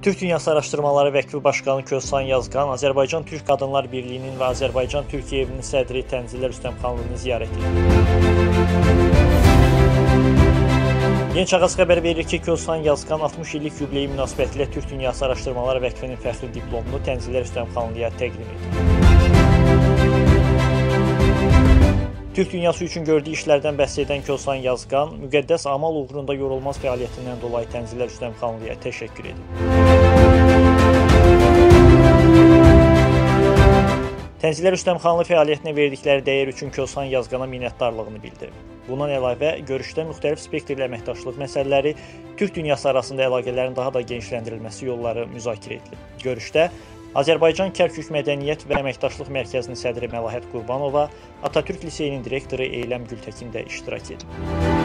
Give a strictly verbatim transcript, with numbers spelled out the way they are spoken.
Türk Dünyası Araşdırmaları Vəkfi Başqanı Kövsan Yazqan Azərbaycan Türk Qadınlar Birliyinin və Azərbaycan Türkiyə Evinin sədri Tənzilər Rüstəmxanlını ziyarət etdi. Yeni Çağaz xəbər verir ki, Kövsan Yazqan altmış illik yubileyi münasibətilə Türk Dünyası Araşdırmaları Vəkfinin fəxri diplomunu Tənzilər Rüstəmxanlıya təqdim etdi. Türk dünyası üçün gördüyü işlərdən bəhs edən Kövsan Yazqan, müqəddəs amal uğrunda yorulmaz fəaliyyətindən dolayı Tənzilər Rüstəmxanlıya təşəkkür edib. Tənzilər Rüstəmxanlı fəaliyyətinə verdikləri dəyər üçün Kövsan Yazqana minnətdarlığını bildirib. Bundan əlavə, görüşdə müxtəlif spektrli əməkdaşlıq məsələləri, Türk dünyası arasında əlaqələrin daha da genişləndirilməsi yolları müzakirə edilib. Görüşdə Azərbaycan Kərkük Mədəniyyət və Əməkdaşlıq Mərkəzinin sədri Məlahət Qurbanova, Atatürk Liseyinin direktoru Eyləm Gültəkin də iştirak edib.